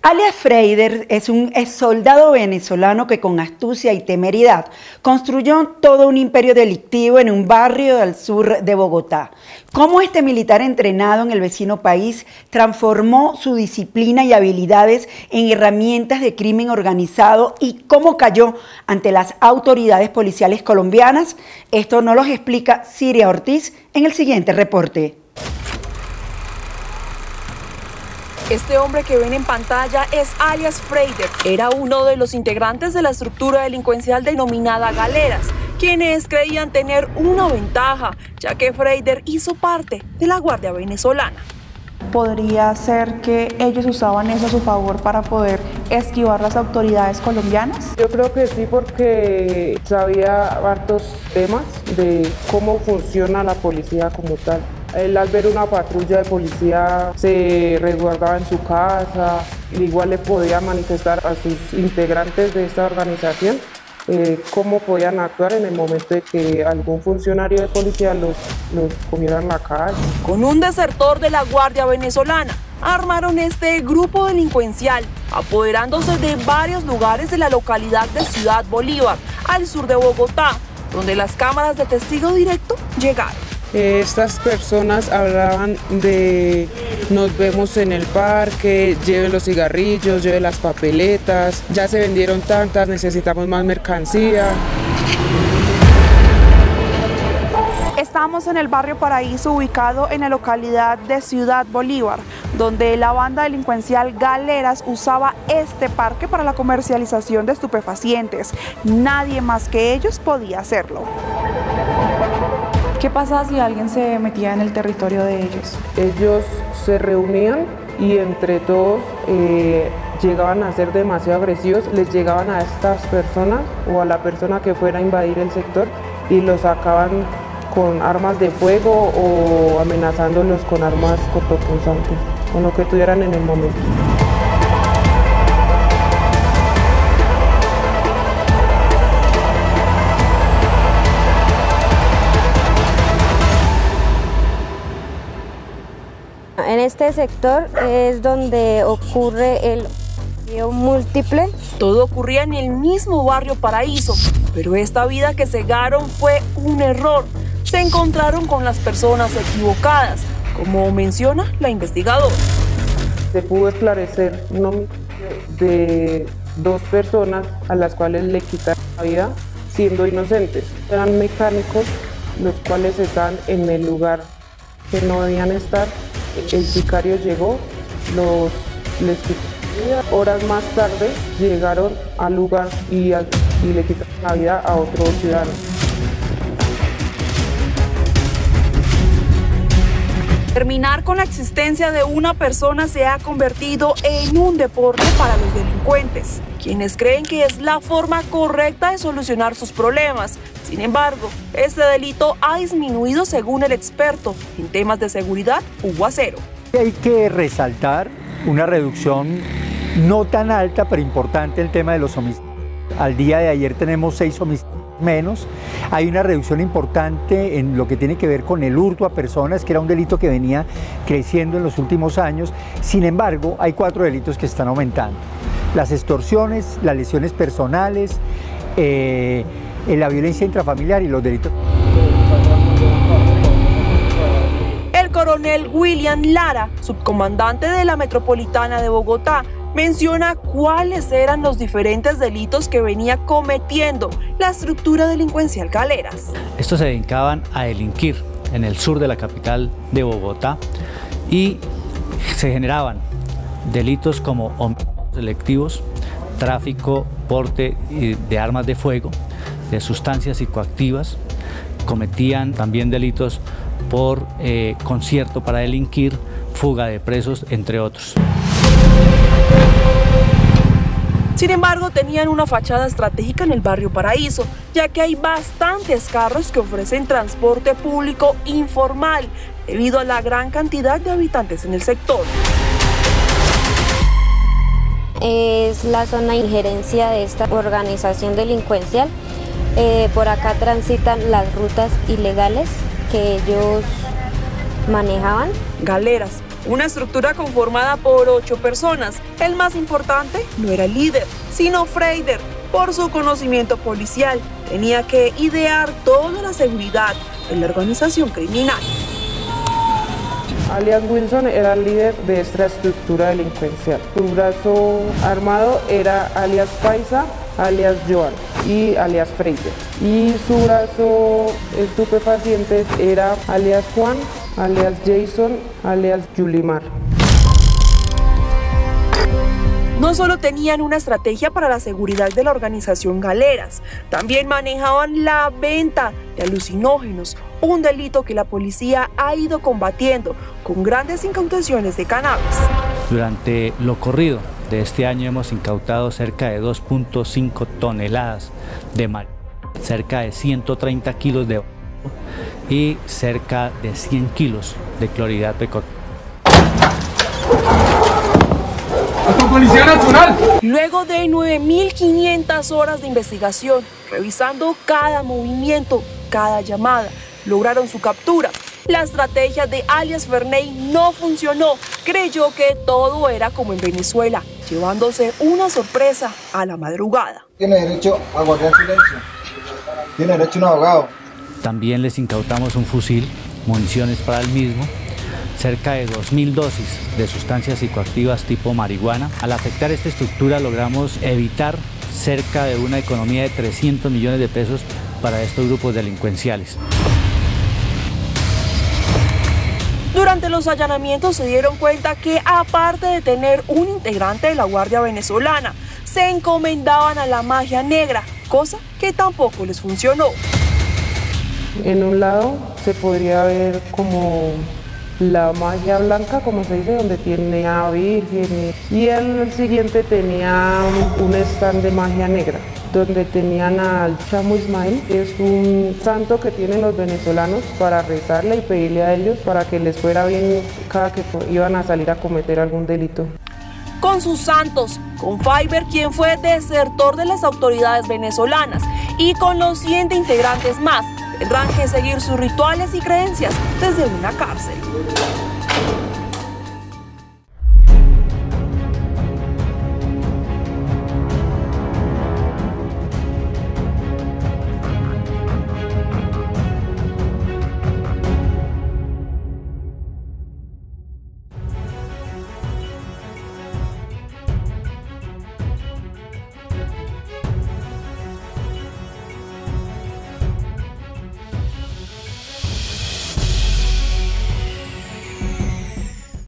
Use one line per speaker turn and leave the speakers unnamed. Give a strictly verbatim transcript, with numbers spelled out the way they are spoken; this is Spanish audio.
Alias Freider es un exsoldado venezolano que con astucia y temeridad construyó todo un imperio delictivo en un barrio del sur de Bogotá. Cómo este militar entrenado en el vecino país transformó su disciplina y habilidades en herramientas de crimen organizado y cómo cayó ante las autoridades policiales colombianas, esto nos lo explica Siria Ortiz en el siguiente reporte.
Este hombre que ven en pantalla es alias Freider. Era uno de los integrantes de la estructura delincuencial denominada Galeras, quienes creían tener una ventaja, ya que Freider hizo parte de la Guardia Venezolana.
¿Podría ser que ellos usaban eso a su favor para poder esquivar las autoridades colombianas?
Yo creo que sí, porque sabía hartos temas de cómo funciona la policía como tal. Él, al ver una patrulla de policía, se resguardaba en su casa, igual le podía manifestar a sus integrantes de esta organización eh, cómo podían actuar en el momento de que algún funcionario de policía los, los cogiera en la calle.
Con un desertor de la Guardia Venezolana, armaron este grupo delincuencial, apoderándose de varios lugares de la localidad de Ciudad Bolívar, al sur de Bogotá, donde las cámaras de testigo directo llegaron.
Estas personas hablaban de nos vemos en el parque, lleven los cigarrillos, lleven las papeletas, ya se vendieron tantas, necesitamos más mercancía.
Estamos en el barrio Paraíso, ubicado en la localidad de Ciudad Bolívar, donde la banda delincuencial Galeras usaba este parque para la comercialización de estupefacientes. Nadie más que ellos podía hacerlo. ¿Qué pasa si alguien se metía en el territorio de ellos?
Ellos se reunían y entre todos eh, llegaban a ser demasiado agresivos, les llegaban a estas personas o a la persona que fuera a invadir el sector y los sacaban con armas de fuego o amenazándolos con armas cortopunzantes, con lo que tuvieran en el momento.
En este sector es donde ocurre el homicidio múltiple.
Todo ocurría en el mismo barrio Paraíso, pero esta vida que cegaron fue un error. Se encontraron con las personas equivocadas, como menciona la investigadora.
Se pudo esclarecer un homicidio de dos personas a las cuales le quitaron la vida siendo inocentes. Eran mecánicos los cuales están en el lugar que no debían estar. El sicario llegó, los, les quitó la vida. Horas más tarde llegaron al lugar y, a, y le quitaron la vida a otro ciudadano.
Terminar con la existencia de una persona se ha convertido en un deporte para los delincuentes, quienes creen que es la forma correcta de solucionar sus problemas. Sin embargo, este delito ha disminuido según el experto en temas de seguridad, Hugo Acero.
Hay que resaltar una reducción no tan alta, pero importante, el tema de los homicidios. Al día de ayer tenemos seis homicidios menos. Hay una reducción importante en lo que tiene que ver con el hurto a personas, que era un delito que venía creciendo en los últimos años. Sin embargo, hay cuatro delitos que están aumentando: las extorsiones, las lesiones personales, eh, la violencia intrafamiliar y los delitos.
El coronel William Lara, subcomandante de la Metropolitana de Bogotá, menciona cuáles eran los diferentes delitos que venía cometiendo la estructura delincuencial Galeras.
Estos se dedicaban a delinquir en el sur de la capital de Bogotá y se generaban delitos como homicidios selectivos, tráfico, porte de armas de fuego, de sustancias psicoactivas. Cometían también delitos por eh, concierto para delinquir, fuga de presos, entre otros.
Sin embargo, tenían una fachada estratégica en el barrio Paraíso, ya que hay bastantes carros que ofrecen transporte público informal, debido a la gran cantidad de habitantes en el sector.
Es la zona de injerencia de esta organización delincuencial. Eh, por acá transitan las rutas ilegales que ellos manejaban.
Galeras una estructura conformada por ocho personas. El más importante no era el líder, sino Freider. Por su conocimiento policial, tenía que idear toda la seguridad en la organización criminal.
Alias Wilson era el líder de esta estructura delincuencial. Su brazo armado era alias Paisa, alias Joan y alias Freider. Y su brazo estupefacientes era alias Juan, alias Jason, alias Yulimar.
No solo tenían una estrategia para la seguridad de la organización Galeras, también manejaban la venta de alucinógenos, un delito que la policía ha ido combatiendo con grandes incautaciones de cannabis. Durante lo corrido de este año hemos incautado cerca de dos punto cinco toneladas de marihuana, cerca de ciento treinta kilos de y cerca de cien kilos de clorhidrato de cocaína.
¡Policía Nacional!
Luego de nueve mil quinientas horas de investigación, revisando cada movimiento, cada llamada, lograron su captura. La estrategia de alias Ferney no funcionó. Creyó que todo era como en Venezuela, llevándose una sorpresa a la madrugada.
Tiene derecho a guardar silencio. Tiene derecho a un abogado.
También les incautamos un fusil, municiones para el mismo, cerca de dos mil dosis de sustancias psicoactivas tipo marihuana. Al afectar esta estructura logramos evitar cerca de una economía de trescientos millones de pesos para estos grupos delincuenciales. Durante los allanamientos se dieron cuenta que, aparte de tener un integrante de la Guardia Venezolana, se encomendaban a la magia negra, cosa que tampoco les funcionó.
En un lado se podría ver como la magia blanca, como se dice, donde tiene a Virgen, y el siguiente tenía un stand de magia negra, donde tenían al Chamo Ismael, que es un santo que tienen los venezolanos para rezarle y pedirle a ellos para que les fuera bien cada que iban a salir a cometer algún delito.
Con sus santos, con Freider, quien fue desertor de las autoridades venezolanas, y con los siete integrantes más, tendrán que seguir sus rituales y creencias desde una cárcel.